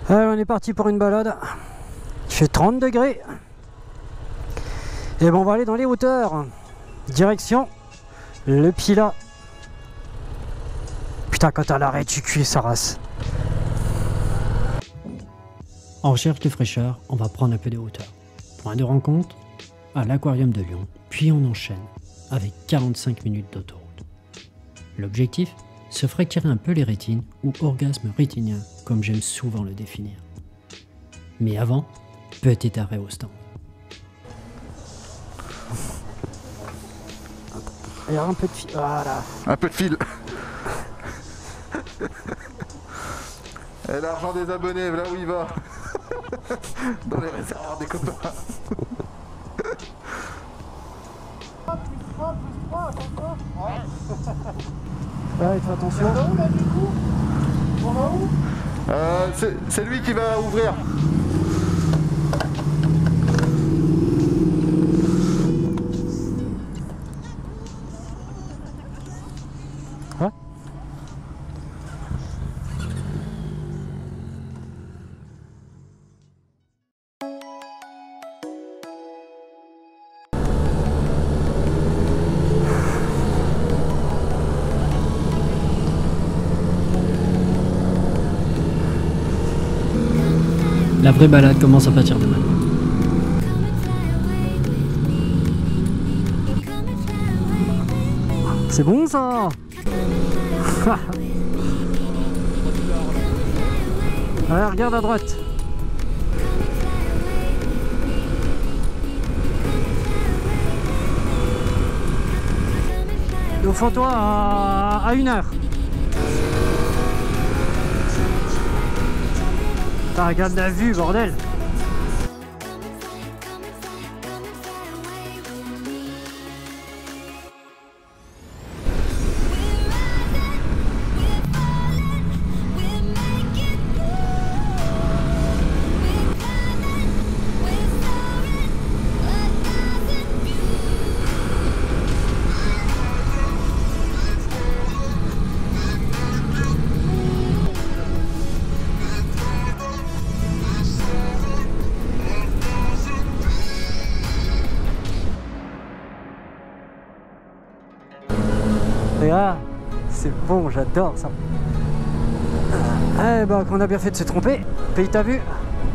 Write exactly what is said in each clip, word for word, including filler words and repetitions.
Alors on est parti pour une balade. Il fait trente degrés. Et bon, on va aller dans les hauteurs. Direction le Pilat. Putain, quand t'as l'arrêt, tu cuis sa race. En recherche de fraîcheur, on va prendre un peu de hauteur. Point de rencontre à l'aquarium de Lyon, puis on enchaîne avec quarante-cinq minutes d'autoroute. L'objectif, se fracturer un peu les rétines ou orgasme rétinien, comme j'aime souvent le définir. Mais avant, petit arrêt au stand. Il y a un peu de fil, voilà. Un peu de fil. Et l'argent des abonnés, là où il va. Dans les réservoirs des copains. Ouais, fais attention. On va où là du coup? On va où? Euh, c'est, c'est lui qui va ouvrir. Hein? La vraie balade commence à partir de maintenant. C'est bon ça. Allez, regarde à droite. Au fond toi à, à une heure. Putain, regarde la vue, bordel. Et là, c'est bon, j'adore ça. Eh ben, qu'on a bien fait de se tromper. Paye ta vue.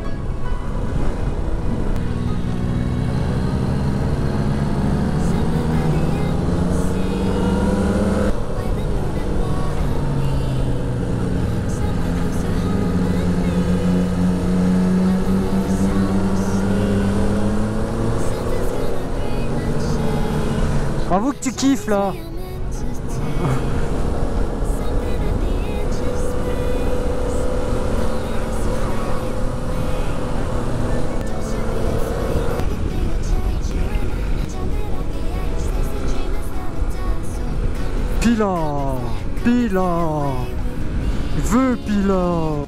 Bravo que tu kiffes là. Pilat, Pilat, veux Pilat.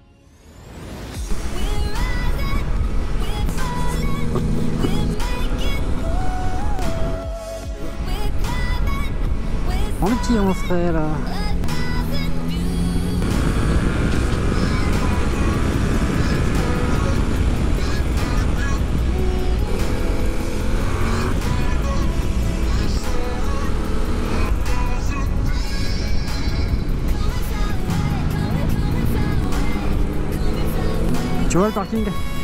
Oh le petit en frère là. Tu vois le parking?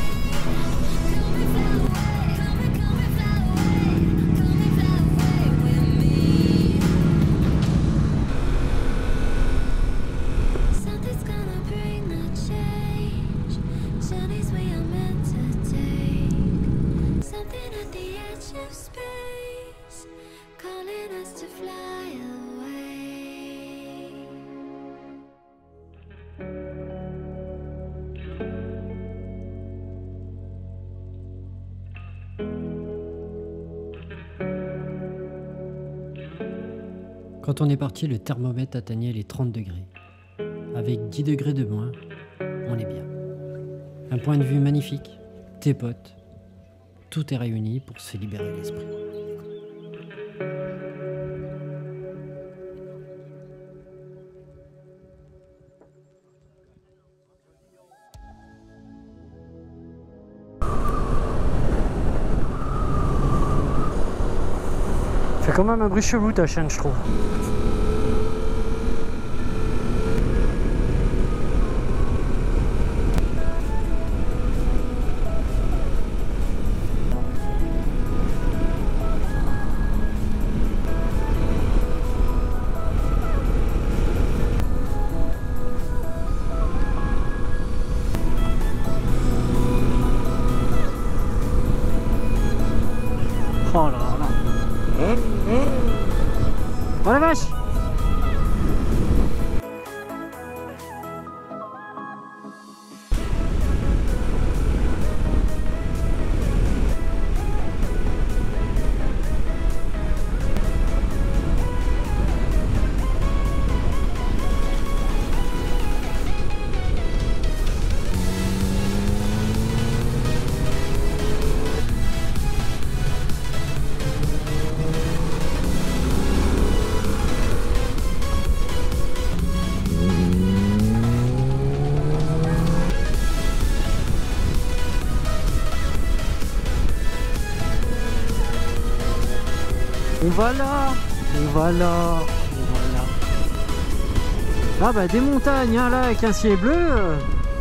Quand on est parti, le thermomètre atteignait les trente degrés. Avec dix degrés de moins, on est bien. Un point de vue magnifique, tes potes, tout est réuni pour se libérer l'esprit. quand même un bruit chelou ta chaîne, je trouve. Oh là là. Oh la vache. On va là, on va là, on va là. Ah bah des montagnes hein, là avec un ciel bleu. euh.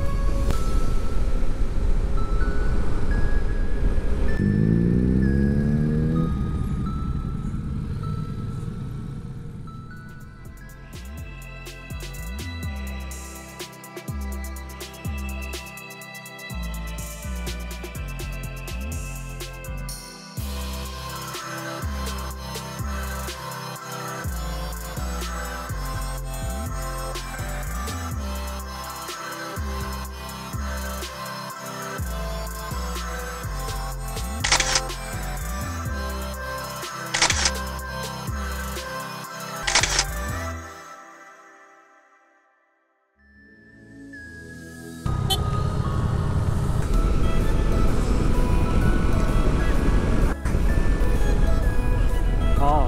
Oh.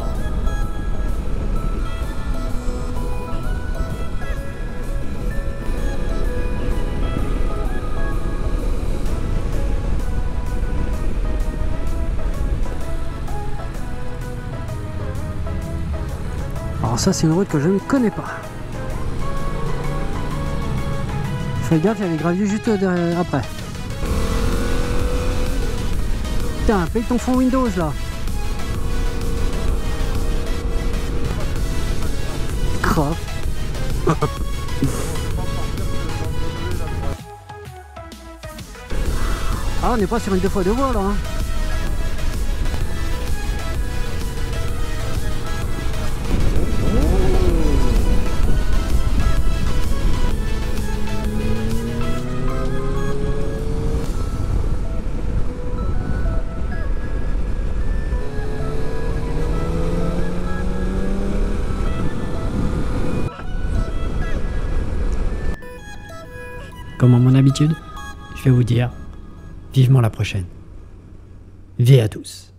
Alors ça c'est une route que je ne connais pas. Fais gaffe, il y a les graviers juste derrière, après. Putain, paye ton fond Windows là. Grave. Ah, on n'est pas sur une deux fois deux voies là. Hein. Comme à mon habitude, je vais vous dire vivement la prochaine. Vie à tous.